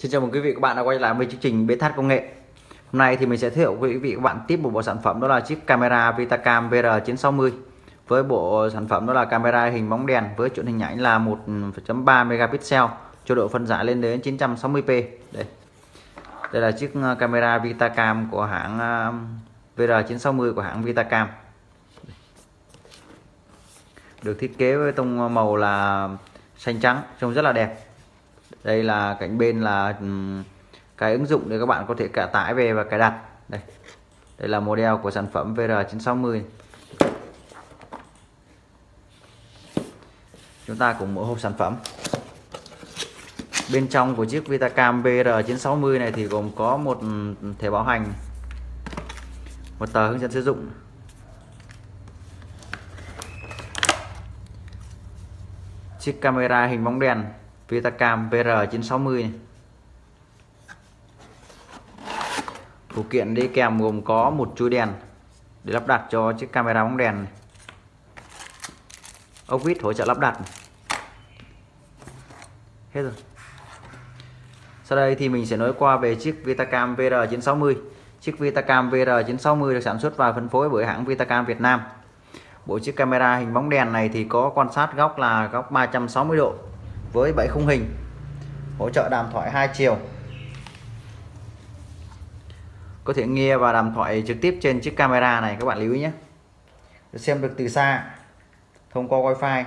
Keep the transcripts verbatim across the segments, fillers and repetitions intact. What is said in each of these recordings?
Xin chào mừng quý vị và các bạn đã quay lại với chương trình bê tê hát Công nghệ. Hôm nay thì mình sẽ giới thiệu với quý vị và các bạn tiếp một bộ sản phẩm, đó là chiếc camera Vitacam V R chín sáu mươi với bộ sản phẩm đó là camera hình bóng đèn với chuẩn hình ảnh là một phẩy ba megapixel cho độ phân giải lên đến chín trăm sáu mươi p. Đây. Đây là chiếc camera Vitacam của hãng V R chín sáu mươi của hãng Vitacam. Được thiết kế với tông màu là xanh trắng, trông rất là đẹp. Đây là cạnh bên là cái ứng dụng để các bạn có thể cài tải về và cài đặt. Đây, đây là model của sản phẩm V R chín sáu mươi. Chúng ta cùng mở hộp sản phẩm. Bên trong của chiếc Vitacam V R chín sáu mươi này thì gồm có một thẻ bảo hành, một tờ hướng dẫn sử dụng, chiếc camera hình bóng đèn Vitacam V R chín sáu mươi này. Phụ kiện đi kèm gồm có một chui đèn để lắp đặt cho chiếc camera bóng đèn này. Ốc vít hỗ trợ lắp đặt này. Hết rồi. Sau đây thì mình sẽ nói qua về chiếc Vitacam V R chín sáu mươi. Chiếc Vitacam V R chín sáu mươi được sản xuất và phân phối bởi hãng Vitacam Việt Nam. Bộ chiếc camera hình bóng đèn này thì có quan sát góc là góc ba trăm sáu mươi độ với bảy khung hình, hỗ trợ đàm thoại hai chiều, có thể nghe và đàm thoại trực tiếp trên chiếc camera này. Các bạn lưu ý nhé, xem được từ xa thông qua wifi.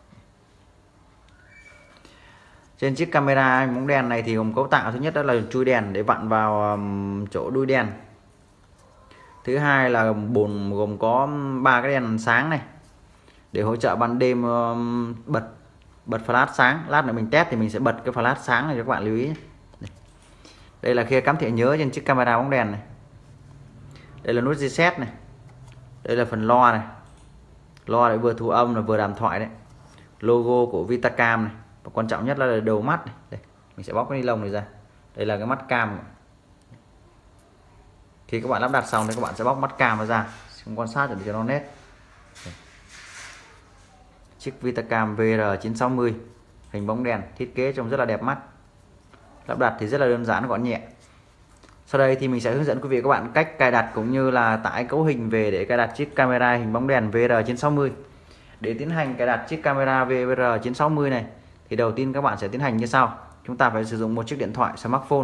Trên chiếc camera hình bóng đèn này thì gồm cấu tạo thứ nhất đó là chui đèn để vặn vào chỗ đuôi đèn. Thứ hai là bồn gồm có ba cái đèn sáng này để hỗ trợ ban đêm bật bật flash sáng. Lát nữa mình test thì mình sẽ bật cái flash sáng này cho các bạn lưu ý. Đây là khe cắm thẻ nhớ trên chiếc camera bóng đèn này. Đây là nút reset này. Đây là phần loa này, loa để vừa thu âm là vừa đàm thoại đấy. Logo của Vitacam này, và quan trọng nhất là đầu mắt này. Đây, mình sẽ bóc cái ni lông này ra. Đây là cái mắt cam này. Khi các bạn lắp đặt xong thì các bạn sẽ bóc mắt cam ra, không quan sát được cho nó nét. Đây. Chiếc Vitacam V R chín sáu mươi hình bóng đèn thiết kế trông rất là đẹp mắt. Lắp đặt thì rất là đơn giản, gọn nhẹ. Sau đây thì mình sẽ hướng dẫn quý vị và các bạn cách cài đặt cũng như là tải cấu hình về để cài đặt chiếc camera hình bóng đèn V R chín sáu mươi. Để tiến hành cài đặt chiếc camera V R chín sáu mươi này thì đầu tiên các bạn sẽ tiến hành như sau. Chúng ta phải sử dụng một chiếc điện thoại smartphone.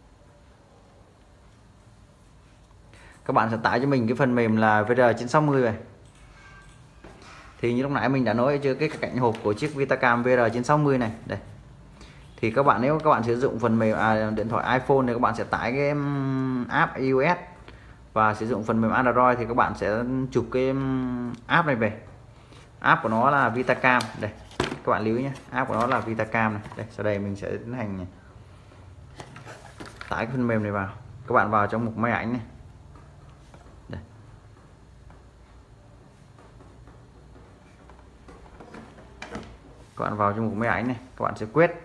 Các bạn sẽ tải cho mình cái phần mềm là V R chín sáu mươi này. Thì như lúc nãy mình đã nói chưa, cái cạnh hộp của chiếc Vitacam V R chín sáu mươi này. Đây. Thì các bạn nếu các bạn sử dụng phần mềm à, điện thoại iPhone thì các bạn sẽ tải cái app i O S, và sử dụng phần mềm Android thì các bạn sẽ chụp cái app này về. App của nó là Vitacam. Đây, các bạn lưu ý nhé, app của nó là Vitacam này. Đây, sau đây mình sẽ tiến hành tải cái phần mềm này vào. Các bạn vào trong mục máy ảnh này. Đây. Các bạn vào trong mục máy ảnh này, các bạn sẽ quét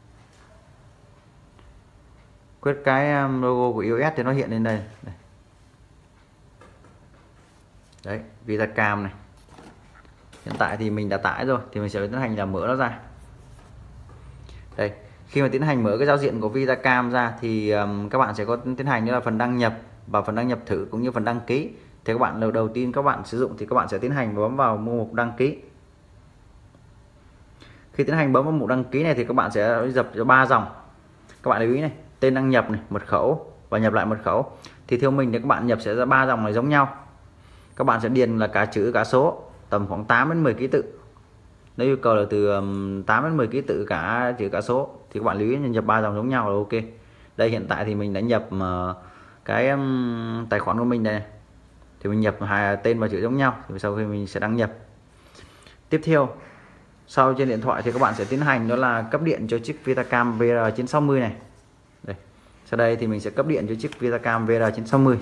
quét cái logo của i O S thì nó hiện lên đây. Đây. Đấy, Vitacam này. Hiện tại thì mình đã tải rồi thì mình sẽ tiến hành là mở nó ra. Đây, khi mà tiến hành mở cái giao diện của Vitacam ra thì um, các bạn sẽ có tiến hành như là phần đăng nhập và phần đăng nhập thử cũng như phần đăng ký. Thì các bạn đầu đầu tiên các bạn sử dụng thì các bạn sẽ tiến hành bấm vào mục đăng ký. Khi tiến hành bấm vào mục đăng ký này thì các bạn sẽ dập cho ba dòng. Các bạn lưu ý này, tên đăng nhập này, mật khẩu và nhập lại mật khẩu. Thì theo mình thì các bạn nhập sẽ ra ba dòng này giống nhau. Các bạn sẽ điền là cả chữ cả số, tầm khoảng tám đến mười ký tự. Nếu yêu cầu là từ tám đến mười ký tự cả chữ cả số thì các bạn lưu ý nhập ba dòng giống nhau là ok. Đây hiện tại thì mình đã nhập cái tài khoản của mình đây này. Thì mình nhập hai tên và chữ giống nhau, thì sau khi mình sẽ đăng nhập. Tiếp theo, sau trên điện thoại thì các bạn sẽ tiến hành đó là cấp điện cho chiếc Vitacam V R chín sáu mươi này. Đây. Sau đây thì mình sẽ cấp điện cho chiếc Vitacam V R chín sáu mươi.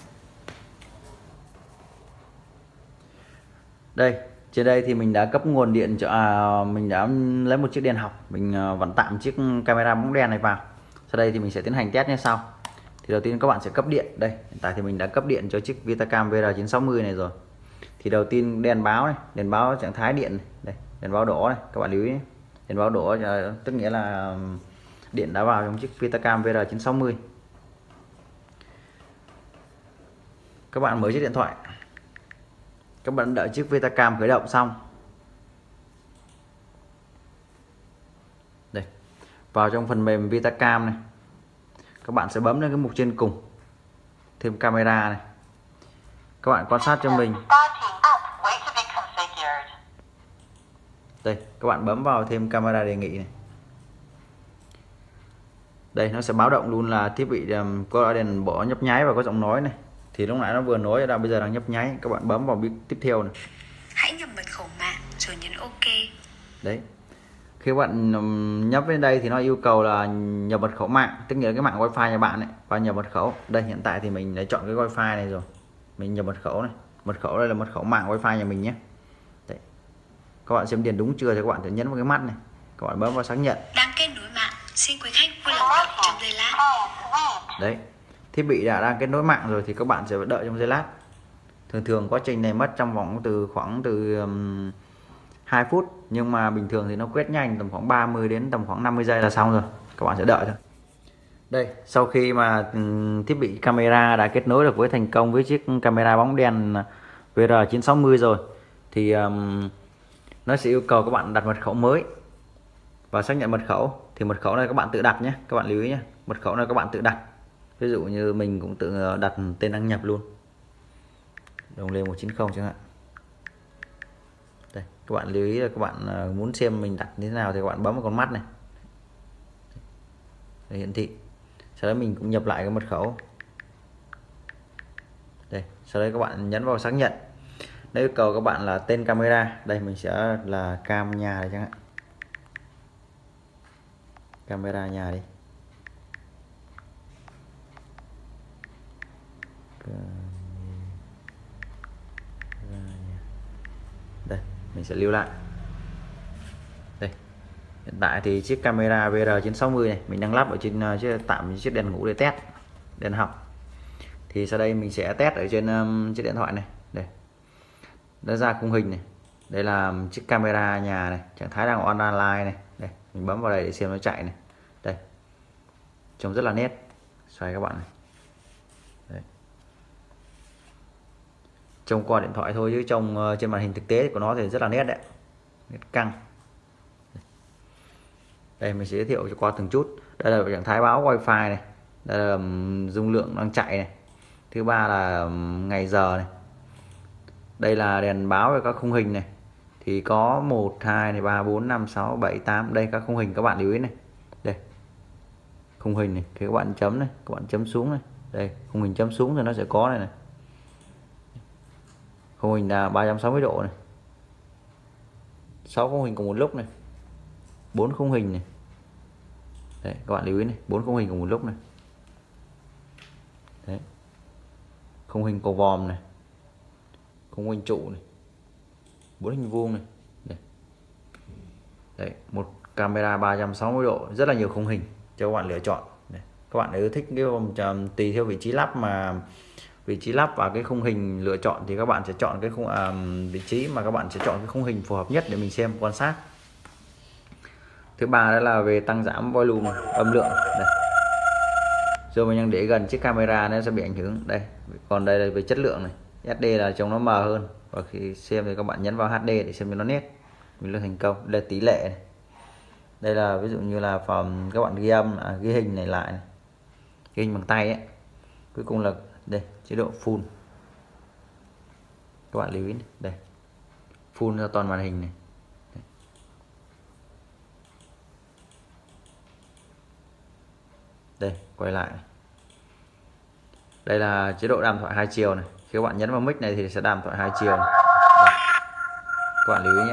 Đây, trên đây thì mình đã cấp nguồn điện cho à, mình đã lấy một chiếc đèn học, mình vặn tạm chiếc camera bóng đèn này vào. Sau đây thì mình sẽ tiến hành test như sau. Thì đầu tiên các bạn sẽ cấp điện. Đây, hiện tại thì mình đã cấp điện cho chiếc Vitacam V R chín sáu mươi này rồi. Thì đầu tiên đèn báo này, đèn báo trạng thái điện này. Đây, đèn báo đỏ này, các bạn lưu ý. Đèn báo đỏ tức nghĩa là điện đã vào trong chiếc Vitacam V R chín sáu mươi. Các bạn mở chiếc điện thoại, các bạn đợi chiếc Vitacam khởi động xong. Đây, vào trong phần mềm Vitacam này, các bạn sẽ bấm lên cái mục trên cùng, thêm camera này. Các bạn quan sát cho mình. Đây, các bạn bấm vào thêm camera đề nghị này. Đây, nó sẽ báo động luôn là thiết bị có đèn bỏ nhấp nháy và có giọng nói này. Thì lúc nãy nó vừa nói ra, bây giờ đang nhấp nháy. Các bạn bấm vào tiếp theo này. Hãy nhập mật khẩu mạng rồi nhấn OK. Đấy. Khi bạn nhấp lên đây thì nó yêu cầu là nhập mật khẩu mạng, tức nghĩa là cái mạng wifi nhà bạn ấy, và nhập mật khẩu. Đây, hiện tại thì mình đã chọn cái wifi này rồi. Mình nhập mật khẩu này. Mật khẩu đây là mật khẩu mạng wifi nhà mình nhé. Đấy. Các bạn xem điền đúng chưa thì các bạn sẽ nhấn vào cái mắt này. Các bạn bấm vào xác nhận. Đang kết nối mạng, xin quý khách vui lòng đợi trong giây lát. Đấy, thiết bị đã đang kết nối mạng rồi thì các bạn sẽ đợi trong giây lát. Thường thường quá trình này mất trong vòng từ khoảng từ um, hai phút, nhưng mà bình thường thì nó quét nhanh, tầm khoảng ba mươi đến tầm khoảng năm mươi giây là xong rồi. Các bạn sẽ đợi thôi. Đây, sau khi mà um, thiết bị camera đã kết nối được với thành công với chiếc camera bóng đèn V R chín sáu mươi rồi thì um, nó sẽ yêu cầu các bạn đặt mật khẩu mới và xác nhận mật khẩu. Thì mật khẩu này các bạn tự đặt nhé, các bạn lưu ý nhé. Mật khẩu này các bạn tự đặt. Ví dụ như mình cũng tự đặt tên đăng nhập luôn, đồng lê một chín không chẳng hạn. Đây, các bạn lưu ý là các bạn muốn xem mình đặt như thế nào thì các bạn bấm vào con mắt này để hiển thị. Sau đó mình cũng nhập lại cái mật khẩu. Đây, sau đây các bạn nhấn vào xác nhận. Nếu yêu cầu các bạn là tên camera, đây mình sẽ là cam nhà này chẳng hạn. Camera nhà đi. Đây, mình sẽ lưu lại. Đây, hiện tại thì chiếc camera V R chín sáu mươi này mình đang lắp ở trên chiếc tạm chiếc đèn ngủ để test, đèn học. Thì sau đây mình sẽ test ở trên um, chiếc điện thoại này. Đây, nó ra khung hình này. Đây là chiếc camera nhà này, trạng thái đang on online này. Đây, mình bấm vào đây để xem nó chạy này. Đây, trông rất là nét. Xoay các bạn này. Đấy. Trông qua điện thoại thôi chứ trông uh, trên màn hình thực tế của nó thì rất là nét đấy, nét căng. Đây mình sẽ giới thiệu cho qua từng chút. Đây là trạng thái báo wifi này, đây là um, dung lượng đang chạy này, thứ ba là um, ngày giờ này, đây là đèn báo về các khung hình này, thì có một hai này, ba bốn năm sáu bảy tám. Đây các khung hình các bạn lưu ý này. Đây khung hình này, thì các bạn chấm này, các bạn chấm xuống này. Đây khung hình chấm xuống thì nó sẽ có này này. Khung hình là ba trăm sáu mươi độ này, sáu khung hình cùng một lúc này, bốn khung hình này. Đấy, các bạn lưu ý này, bốn khung hình cùng một lúc này. Đấy. Khung hình cầu vòm này, khung hình trụ này, bốn hình vuông này. Đấy. Đấy, một camera ba trăm sáu mươi độ, rất là nhiều khung hình cho các bạn lựa chọn. Đấy. Các bạn nếu thích cái vòng tùy theo vị trí lắp mà vị trí lắp và cái khung hình lựa chọn thì các bạn sẽ chọn cái khung à, vị trí mà các bạn sẽ chọn cái khung hình phù hợp nhất để mình xem quan sát. Thứ ba đó là về tăng giảm volume, âm lượng. Đây. Rồi mình đang để gần chiếc camera nó sẽ bị ảnh hưởng. Đây, còn đây là về chất lượng này, ét đê là trông nó mờ hơn, và khi xem thì các bạn nhấn vào hát đê để xem cho nó nét. Mình lên thành công. Đây là tỷ lệ này. Đây là ví dụ như là phòng các bạn ghi âm, à, ghi hình này lại này. Ghi hình bằng tay ấy. Cuối cùng là đây chế độ full. Các bạn lưu ý này. Đây full cho toàn màn hình này. Đây. Đây quay lại. Đây là chế độ đàm thoại hai chiều này. Khi các bạn nhấn vào mic này thì sẽ đàm thoại hai chiều này. Đây. Các bạn lưu ý nhé.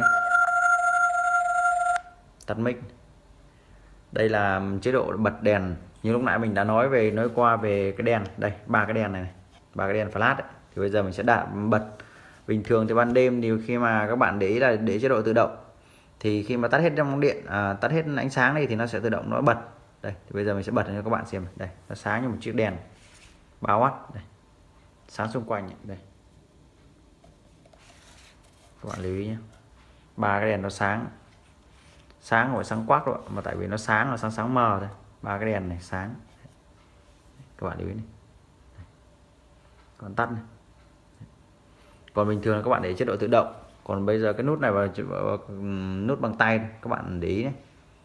Tắt mic. Đây là chế độ bật đèn. Như lúc nãy mình đã nói về nói qua về cái đèn. Đây ba cái đèn này, này. ba cái đèn flash ấy. Thì bây giờ mình sẽ đặt bật. Bình thường thì ban đêm thì khi mà các bạn để ý là để chế độ tự động, thì khi mà tắt hết trong điện à, tắt hết ánh sáng này thì nó sẽ tự động nó bật. Đây thì bây giờ mình sẽ bật cho các bạn xem. Đây nó sáng như một chiếc đèn ba oát. Đây sáng xung quanh này. Đây các bạn lưu ý nhé, ba cái đèn nó sáng sáng rồi sáng quắc rồi, mà tại vì nó sáng là sáng sáng mờ thôi. ba cái đèn này sáng, các bạn lưu ý này, còn tắt này. Còn bình thường là các bạn để chế độ tự động. Còn bây giờ cái nút này vào nút bằng tay các bạn để ý này.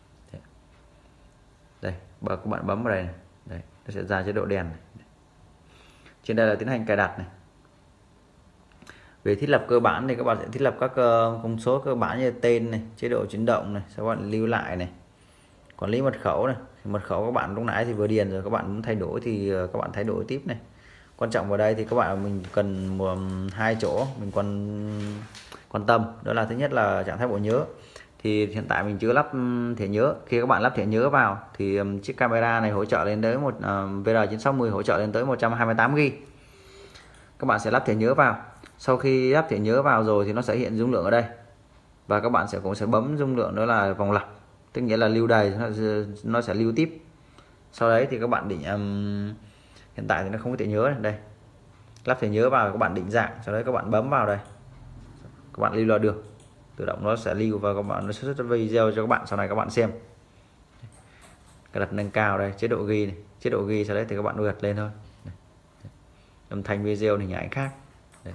Đây, bờ các bạn bấm vào đây này. Đây, nó sẽ ra chế độ đèn này. Trên đây là tiến hành cài đặt này. Về thiết lập cơ bản thì các bạn sẽ thiết lập các thông số cơ bản như tên này, chế độ chuyển động này, sau các bạn lưu lại này. Quản lý mật khẩu này, mật khẩu các bạn lúc nãy thì vừa điền rồi, các bạn muốn thay đổi thì các bạn thay đổi tiếp này. Quan trọng vào đây thì các bạn mình cần một hai chỗ mình quan quan tâm, đó là thứ nhất là trạng thái bộ nhớ. Thì hiện tại mình chưa lắp thẻ nhớ. Khi các bạn lắp thẻ nhớ vào thì chiếc camera này hỗ trợ lên tới một uh, V R chín sáu mươi hỗ trợ lên tới một trăm hai mươi tám gi ga bai. Các bạn sẽ lắp thẻ nhớ vào. Sau khi lắp thẻ nhớ vào rồi thì nó sẽ hiện dung lượng ở đây. Và các bạn sẽ cũng sẽ bấm dung lượng đó là vòng lặp, tức nghĩa là lưu đầy, nó, nó sẽ lưu tiếp. Sau đấy thì các bạn định um, hiện tại thì nó không có thẻ nhớ này. Đây, lắp thẻ nhớ vào, các bạn định dạng, sau đấy các bạn bấm vào đây, các bạn lưu là được, tự động nó sẽ lưu và các bạn nó sẽ xuất video cho các bạn sau này các bạn xem. Cái đặt nâng cao đây, chế độ ghi này, chế độ ghi sau đấy thì các bạn gật lên thôi. Đây. Âm thanh video hình ảnh khác. Đây.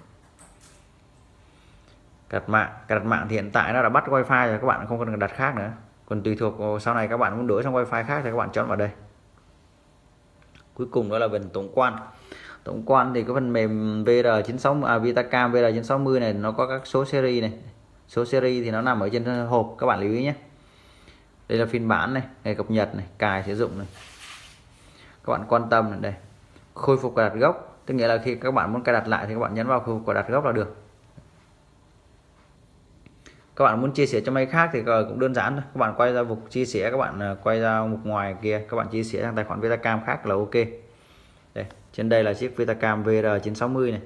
Đặt mạng, đặt mạng thì hiện tại nó đã bắt wifi rồi, các bạn không cần đặt khác nữa. Còn tùy thuộc sau này các bạn muốn đổi sang wifi khác thì các bạn chọn vào đây. Cuối cùng đó là phần tổng quan. Tổng quan thì cái phần mềm V R chín sáu mươi à, Vitacam V R chín sáu mươi này nó có các số series này. Số series thì nó nằm ở trên hộp, các bạn lưu ý nhé. Đây là phiên bản này, ngày cập nhật này, cài sử dụng này. Các bạn quan tâm này, đây. Khôi phục cài đặt gốc, tức nghĩa là khi các bạn muốn cài đặt lại thì các bạn nhấn vào khôi phục cài đặt gốc là được. Các bạn muốn chia sẻ cho máy khác thì cũng đơn giản thôi. Các bạn quay ra mục chia sẻ, các bạn quay ra mục ngoài kia, các bạn chia sẻ sang tài khoản Vitacam khác là ok. Đây, trên đây là chiếc Vitacam V R chín sáu mươi này.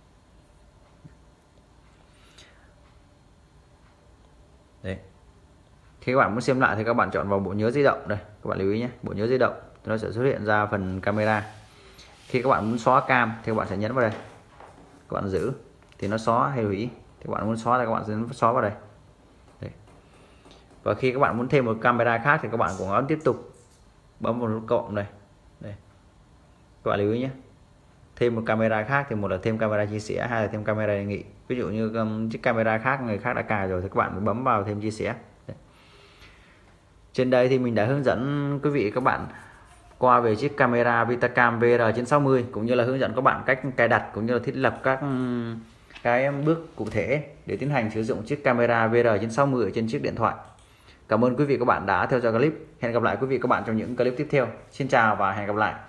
Đấy. Khi các bạn muốn xem lại thì các bạn chọn vào bộ nhớ di động đây, các bạn lưu ý nhé, bộ nhớ di động nó sẽ xuất hiện ra phần camera. Khi các bạn muốn xóa cam thì các bạn sẽ nhấn vào đây, các bạn giữ thì nó xóa hay hủy. Thì các bạn muốn xóa thì các bạn sẽ xóa vào đây. Đấy. Và khi các bạn muốn thêm một camera khác thì các bạn cũng ấn tiếp tục, bấm vào nút cộng này. Đây. Các bạn lưu ý nhé, thêm một camera khác thì một là thêm camera chia sẻ, hai là thêm camera đề nghị. Ví dụ như um, chiếc camera khác người khác đã cài rồi thì các bạn bấm vào thêm chia sẻ. Đấy. Trên đây thì mình đã hướng dẫn quý vị các bạn qua về chiếc camera Vitacam V R chín sáu mươi, cũng như là hướng dẫn các bạn cách cài đặt cũng như là thiết lập các cái bước cụ thể để tiến hành sử dụng chiếc camera V R chín sáu mươi ở trên chiếc điện thoại. Cảm ơn quý vị các bạn đã theo dõi clip. Hẹn gặp lại quý vị các bạn trong những clip tiếp theo. Xin chào và hẹn gặp lại.